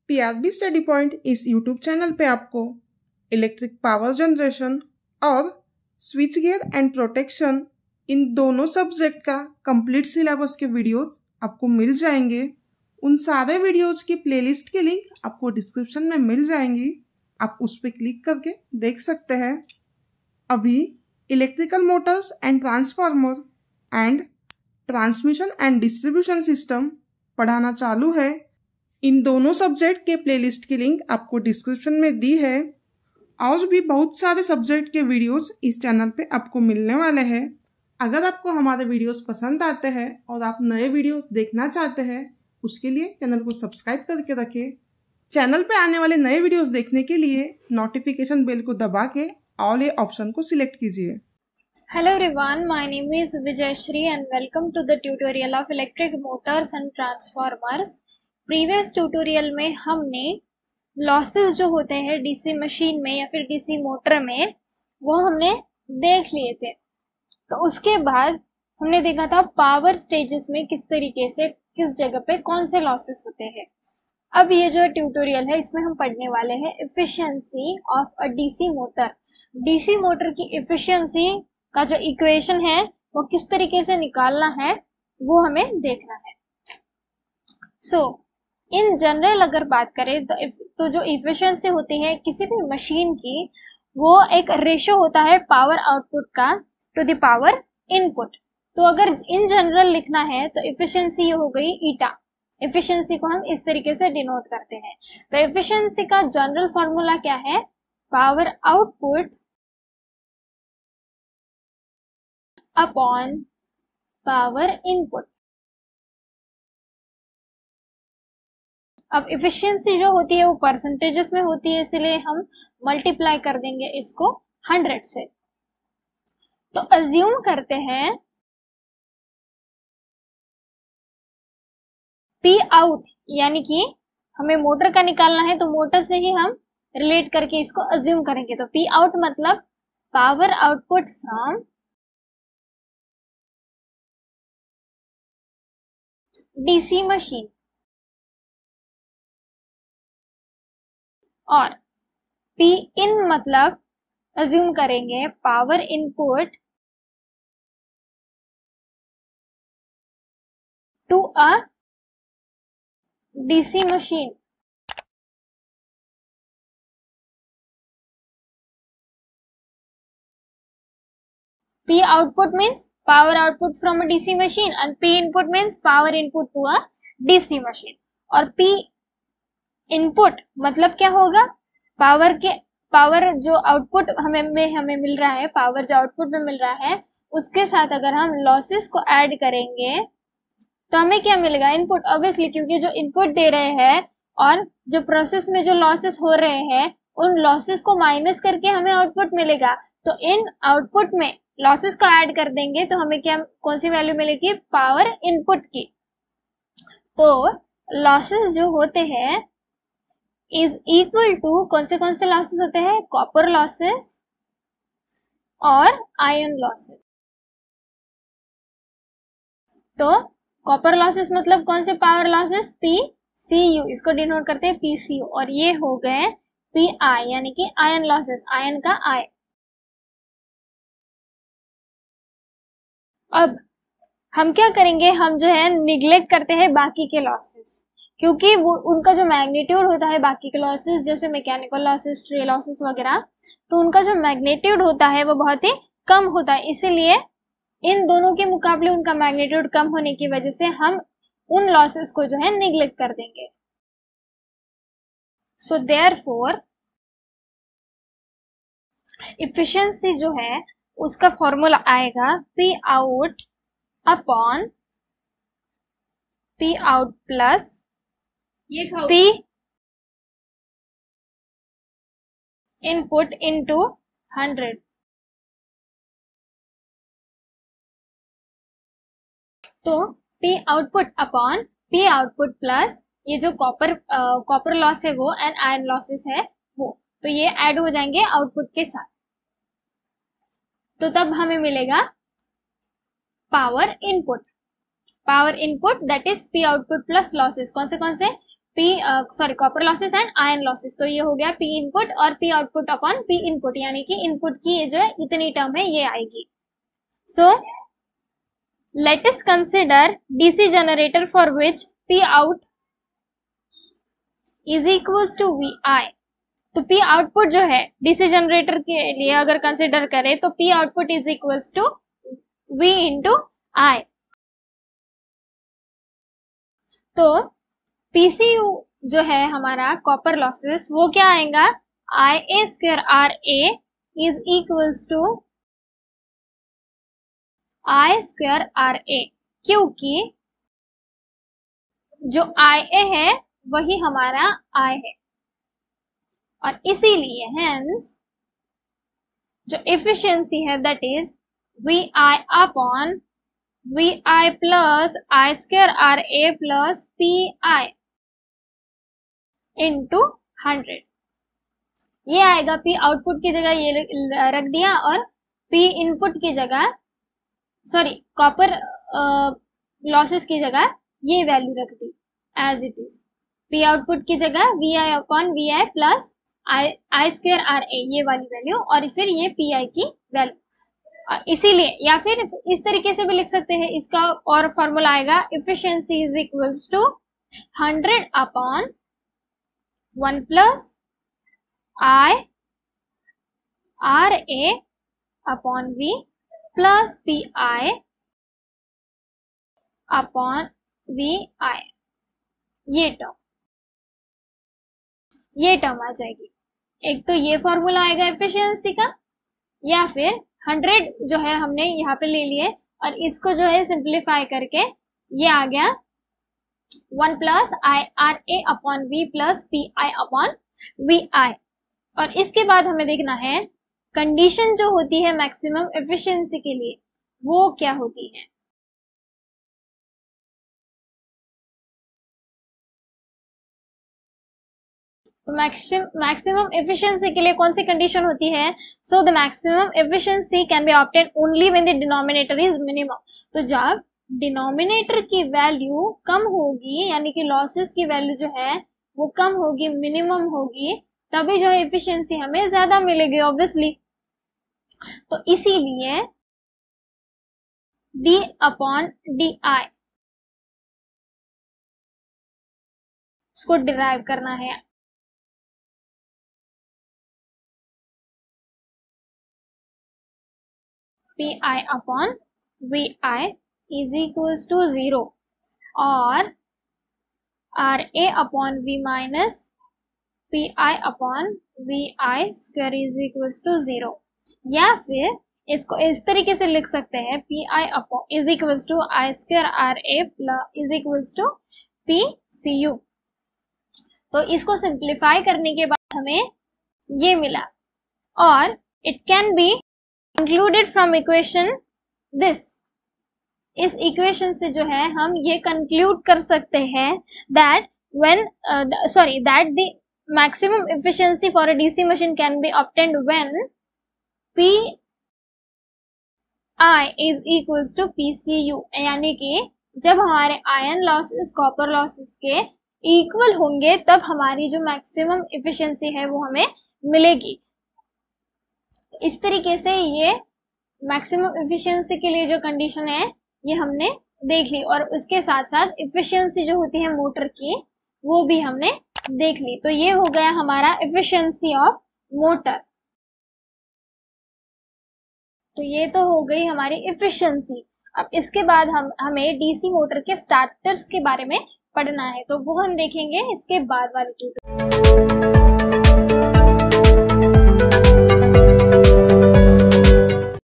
PRB study point इस YouTube channel पे आपको इलेक्ट्रिक पावर जनरेशन और स्विच गियर एंड प्रोटेक्शन इन दोनों सब्जेक्ट का कंप्लीट सिलेबस के वीडियोस आपको मिल जाएंगे। उन सारे वीडियोस की प्लेलिस्ट की लिंक आपको डिस्क्रिप्शन में मिल जाएंगी, आप उस पर क्लिक करके देख सकते हैं। अभी electrical motors and transformer and transmission and distribution system पढ़ाना चालू है। इन दोनों सब्जेक्ट के प्लेलिस्ट की लिंक आपको डिस्क्रिप्शन में दी है। और भी बहुत सारे सब्जेक्ट के वीडियोस इस चैनल पे आपको मिलने वाले हैं। अगर आपको हमारे वीडियोस पसंद आते हैं और आप नए वीडियोस देखना चाहते हैं, उसके लिए चैनल को सब्सक्राइब करके रखें। चैनल पे आने वाले नए वीडियोस देखने के लिए नोटिफिकेशन बेल को दबा के ऑल ये ऑप्शन को सिलेक्ट कीजिए। Hello everyone, my name is Vijayashri and welcome to the tutorial of electric motors and transformers. Previous tutorial में हमने losses जो होते हैं डीसी मशीन में या फिर डीसी मोटर में वो हमने देख लिए थे। तो उसके बाद हमने देखा था पावर स्टेजेस में किस तरीके से किस जगह पे कौन से लॉसेस होते हैं। अब ये जो ट्यूटोरियल है इसमें हम पढ़ने वाले हैं efficiency of a DC motor. DC motor की एफिशिएंसी का जो इक्वेशन है वो किस तरीके से निकालना है वो हमें देखना है। सो इन जनरल अगर बात करें तो जो इफिशिएंसी होती है किसी भी मशीन की वो एक रेशियो होता है पावर आउटपुट का टू द पावर इनपुट। तो अगर इन जनरल लिखना है तो इफिशिएंसी ये हो गई ईटा। इफिशिएंसी को हम इस तरीके से डिनोट करते हैं। तो इफिशिएंसी का जनरल फॉर्मूला क्या है? Power output upon power input. अब इफिशिएंसी जो होती है वो परसेंटेजेस में होती है, इसलिए हम मल्टीप्लाई कर देंगे इसको 100 से। तो अज्यूम करते हैं पी आउट, यानी कि हमें मोटर का निकालना है तो मोटर से ही हम रिलेट करके इसको अज्यूम करेंगे। तो पी आउट मतलब power output from DC machine, और पी इन मतलब अज्यूम करेंगे power input to a DC machine. P output means power output from a DC machine and P input means power input to a DC machine। और P input मतलब क्या होगा? Power जो output हमें मिल रहा है, पावर जो आउटपुट में मिल रहा है उसके साथ अगर हम लॉसेस को ऐड करेंगे तो हमें क्या मिलेगा? इनपुट। ऑब्वियसली क्योंकि जो इनपुट दे रहे हैं और जो प्रोसेस में जो लॉसेस हो रहे हैं उन लॉसेस को माइनस करके हमें आउटपुट मिलेगा। तो इन आउटपुट में लॉसेस को ऐड कर देंगे तो हमें क्या कौन सी वैल्यू मिलेगी? पावर इनपुट की। तो लॉसेस जो होते हैं इज इक्वल टू कौन से लॉसेस होते हैं? कॉपर लॉसेस और आयरन लॉसेस। तो कॉपर लॉसेस मतलब कौन से पावर लॉसेस? पीसीयू, इसको डिनोट करते हैं पीसीयू। और ये हो गए पीआई यानी कि आयरन लॉसेस, आयरन का आई। अब हम क्या करेंगे? हम जो है निग्लेक्ट करते हैं बाकी के लॉसेस, क्योंकि वो उनका जो मैग्नीट्यूड होता है बाकी के लॉसेस जैसे मैकेनिकल लॉसेस, स्ट्रे लॉसेस वगैरह, तो उनका जो मैग्नीट्यूड होता है वो बहुत ही कम होता है। इसीलिए इन दोनों के मुकाबले उनका मैग्नीट्यूड कम होने की वजह से हम उन लॉसेस को जो है निग्लेक्ट कर देंगे। सो देयरफॉर इफिशिएंसी जो है उसका फॉर्मूला आएगा P out upon P out plus P input into 100। तो P output upon P output plus ये जो कॉपर लॉस है वो एंड आयरन लॉसेस है वो, तो ये ऐड हो जाएंगे आउटपुट के साथ। तो तब हमें मिलेगा power input that is P output plus losses. कौन से? Copper losses and iron losses. तो ये हो गया पी इनपुट और P output upon P input, यानी कि इनपुट की ये जो है इतनी टर्म है ये आएगी। So let us consider DC generator for which P out is equals to V I. तो पी आउटपुट जो है डीसी जनरेटर के लिए अगर कंसिडर करें तो P output is equals to V into I. तो पीसीयू जो है हमारा कॉपर लॉसेस वो क्या आएगा, I a square R a is equals to I square R a, क्योंकि जो आई ए है वही हमारा आई है और इसीलिए हेंस जो एफिशिएंसी है that is V I upon V I plus I square R a plus P I into 100। ये आएगा पी आउटपुट की जगह ये रख दिया और पी इनपुट की जगह कॉपर लॉसेस की जगह ये वैल्यू रख दी as it is. P output की जगह V I upon V I plus I square R a ये वाली वैल्यू और फिर ये पी आई की वैल्यू। इसीलिए या फिर इस तरीके से भी लिख सकते हैं, इसका और फॉर्मूला आएगा efficiency is equals to 100 upon 1 plus I R a upon V plus P I upon V I. ये टर्म आ जाएगी। एक तो ये फॉर्मूला आएगा एफिशिएंसी का, या फिर 100 जो है हमने यहाँ पे ले लिए और इसको जो है सिंप्लीफाई करके ये आ गया 1 plus I R a upon V plus P I upon V I. और इसके बाद हमें देखना है कंडीशन जो होती है मैक्सिमम एफिशिएंसी के लिए वो क्या होती है। तो मैक्सिमम एफिशिएंसी के लिए कौन सी कंडीशन होती है, so the maximum efficiency can be obtain only when the denominator is minimum. तो जब डिनोमिनेटर की वैल्यू कम होगी यानी कि लॉसेस की वैल्यू जो है वो कम होगी, मिनिमम होगी, तभी जो है एफिशिएंसी हमें ज्यादा मिलेगी ऑब्वियसली। तो इसीलिए डी अपॉन डी आई इसको डिराइव करना है। P I upon V I is equals to 0 और R a upon V minus P I upon V I square is equals to 0, या फिर इसको इस तरीके से लिख सकते हैं P I upon is equals to I square R a plus is equals to P C U. तो इसको सिंप्लीफाई करने के बाद हमें ये मिला और it can be included from equation this। इस इक्वेशन से जो है हम ये कंक्लूड कर सकते हैं that that the maximum efficiency for a DC machine can be obtained when P I is equals to PCU, यानी कि जब हमारे आयरन लॉसेस कॉपर लॉसेस के इक्वल होंगे तब हमारी जो मैक्सिमम एफिशिएंसी है वो हमें मिलेगी। इस तरीके से ये मैक्सिमम एफिशिएंसी के लिए जो कंडीशन है ये हमने देख ली और उसके साथ साथ एफिशिएंसी जो होती है मोटर की वो भी हमने देख ली। तो ये हो गया हमारा एफिशिएंसी ऑफ मोटर। तो ये तो हो गई हमारी एफिशिएंसी। अब इसके बाद हमें डीसी मोटर के स्टार्टर्स के बारे में पढ़ना है, तो वो हम देखेंगे इसके बाद वाले ट्यूटोरियल।